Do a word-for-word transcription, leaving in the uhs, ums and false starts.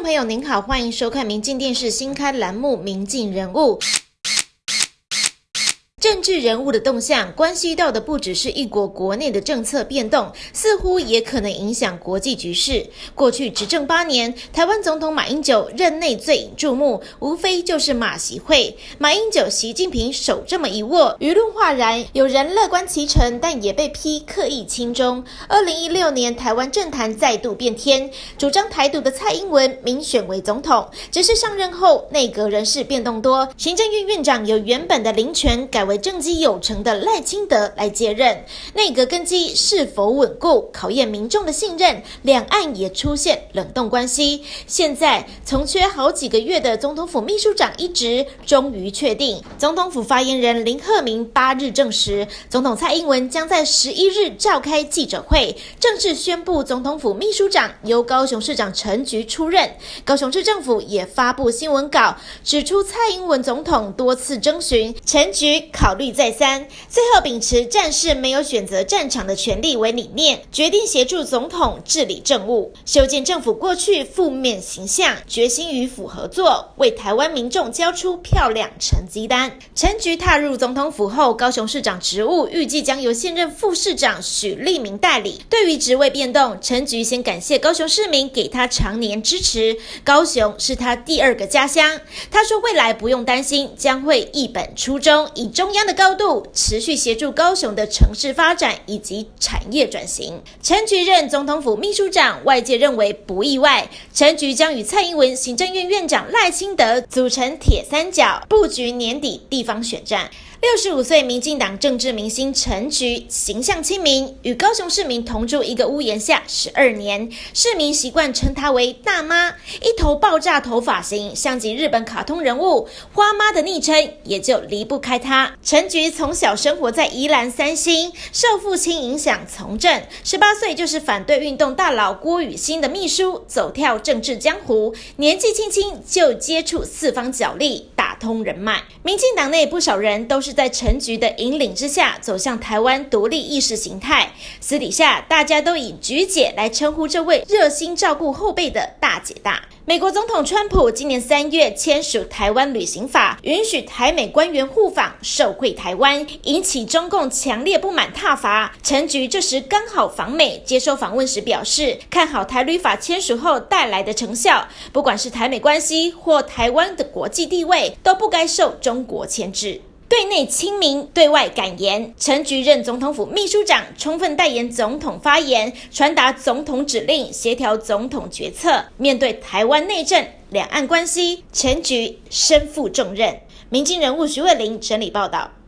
朋友您好，欢迎收看民进电视新开栏目《民进人物》。政治人物的动向关系到的不只是一国国内的政策变动，似乎也可能影响国际局势。过去执政八年，台湾总统马英九任内最引注目，无非就是马习会。马英九、习近平手这么一握，舆论哗然，有人乐观其成，但也被批刻意亲中。二零一六年，台湾政坛再度变天，主张台独的蔡英文民选为总统，只是上任后内阁人事变动多，行政院院长由原本的林全改为政绩有成的赖清德来接任，内阁根基是否稳固，考验民众的信任，两岸也出现冷冻关系。现在从缺好几个月的总统府秘书长一职终于确定，总统府发言人林鹤鸣八日证实，总统蔡英文将在十一日召开记者会，正式宣布总统府秘书长由高雄市长陈菊出任。高雄市政府也发布新闻稿，指出蔡英文总统多次征询，陈菊考虑再三，最后秉持战士没有选择战场的权利为理念，决定协助总统治理政务，修建政府过去负面形象，决心与府合作，为台湾民众交出漂亮成绩单。陈菊踏入总统府后，高雄市长职务预计将由现任副市长许立明代理。对于职位变动，陈菊先感谢高雄市民给他常年支持，高雄是他第二个家乡。他说未来不用担心，将会一本初衷，以中央的高度持续协助高雄的城市发展以及产业转型。陈菊任总统府秘书长，外界认为不意外，陈菊将与蔡英文、行政院院长赖清德组成铁三角，布局年底地方选战。六十五岁民进党政治明星陈菊形象亲民，与高雄市民同住一个屋檐下十二年，市民习惯称她为大妈，一头爆炸头发型，像极日本卡通人物花妈的昵称也就离不开她。陈菊从小生活在宜兰三星，受父亲影响从政，十八岁就是反对运动大佬郭雨新的秘书，走跳政治江湖，年纪轻轻就接触四方角力，打通人脉。民进党内不少人都是在陈菊的引领之下走向台湾独立意识形态，私底下大家都以菊姐来称呼这位热心照顾后辈的大姐大。美国总统川普今年三月签署台湾旅行法，允许台美官员互访受惠台湾，引起中共强烈不满挞伐。陈菊这时刚好访美，接受访问时表示，看好台旅法签署后带来的成效，不管是台美关系或台湾的国际地位，都不该受中国牵制。对内亲民，对外敢言。陈菊任总统府秘书长，充分代言总统发言，传达总统指令，协调总统决策。面对台湾内政、两岸关系，陈菊身负重任。民进人物徐慧玲整理报道。